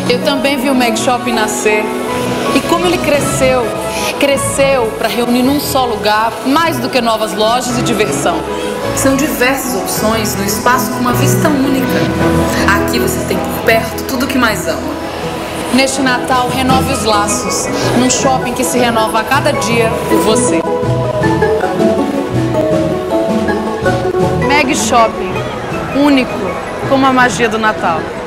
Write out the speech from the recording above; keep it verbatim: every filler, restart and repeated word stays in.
Eu também vi o Meg Shopping nascer. E como ele cresceu, cresceu para reunir num só lugar mais do que novas lojas e diversão. São diversas opções no espaço com uma vista única. Aqui você tem por perto tudo o que mais ama. Neste Natal, renove os laços, num shopping que se renova a cada dia por você. Meg Shopping, único como a magia do Natal.